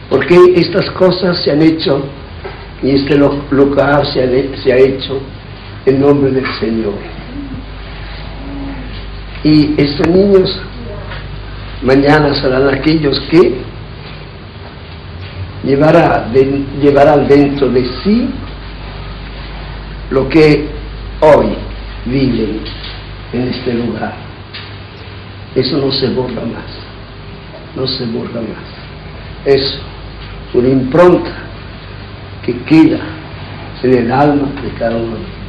Porque estas cosas se han hecho y este lugar se ha hecho en nombre del Señor. Y estos niños mañana serán aquellos que llevarán dentro de sí lo que hoy viven en este lugar. Eso no se borra más, no se borra más. Es una impronta que queda en el alma de cada uno.